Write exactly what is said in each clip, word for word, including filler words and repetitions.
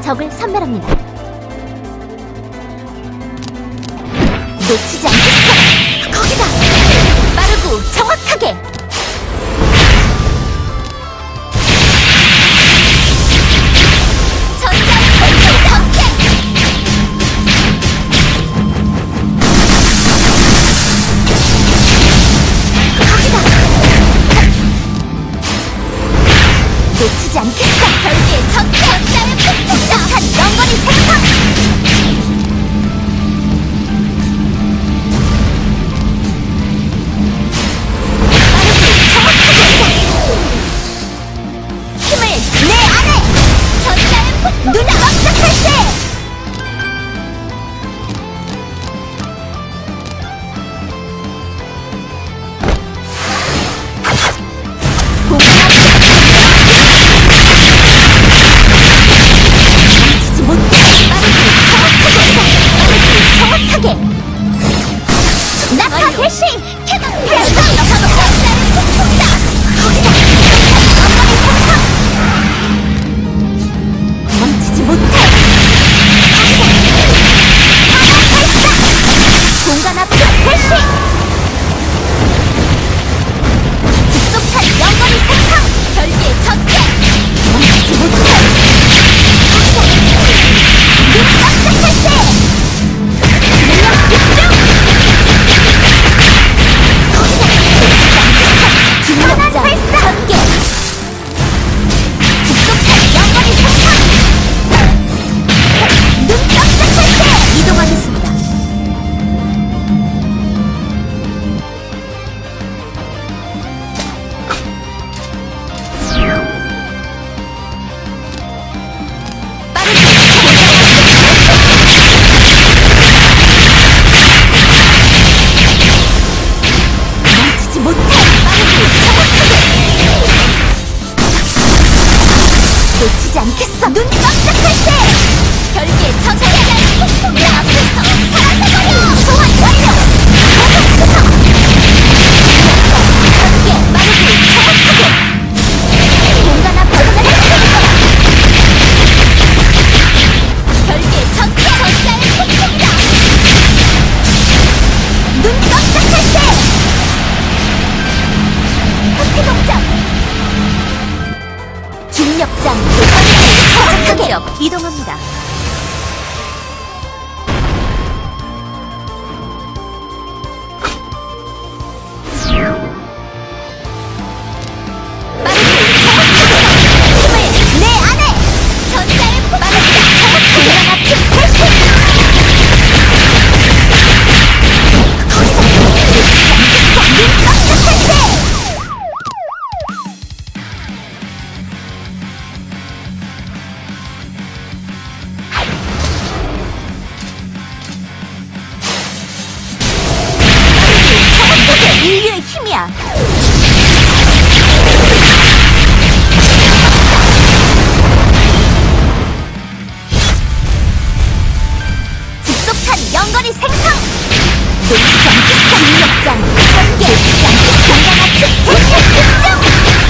적을 섬멸합니다. 놓치지 않겠어! 거기다! 빠르고 정확하게! 놓치지 않겠어! 별개의 전투! 전자의 폭풍다! 영원히 생성! 힘을 내 안에! 전자의 폭풍! 눈을 깜짝할 때! 낙하 대시! 캐논 발사! 전자의 폭풍이다! 거기다! 영원히 생성! 멈추지 못해! 거기다! 하나 발사! 공간 압축 대시! 급속한 영원히 생성! 별개의 전개! 멈추지 못해! 거기다! 눈 깜짝할 때! 능력 집중! 중력장 전개! 급속한 영원히 생성! 눈 깜짝할 때! 이동하겠습니다. 멈추지 못해! 놓치지 않겠어! 눈 깜짝할 때! 별개의 전자의 폭풍! 내 앞에서 사라져버려! 소환 완료! 고속수서! 전개 빠르고 정확하게! 공간 앞 벗어날 수 있어! 별개의 전개 전자의 폭풍이다! 눈 깜짝할 때! 회피 동작! 중력장 정확하게 이동합니다. 빠르고 정확하게 힘을 내 안에! 전자의 폭! 빠르고 정확하게 공간 압축 대시! 거기다! 놓치지 않겠어! 눈 깜짝할 때! 인류의 힘이야. 급속한 영거리 생성! 놓치지 않겠어! 중력장 전개! 놓치지 않겠어! 공간 압축 대시! 집중!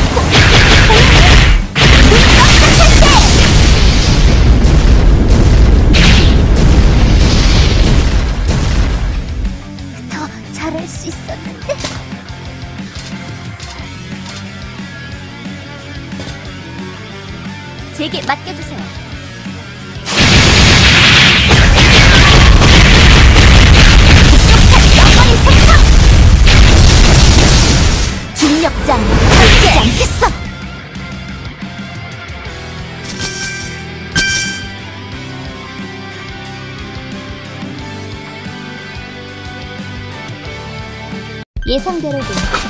눈 깜짝할 때! 더 잘할 수 있었는데 제게 맡겨주세요. 급속한 영원히 생성! 중력장 놓치지 않겠어! 예상대로군.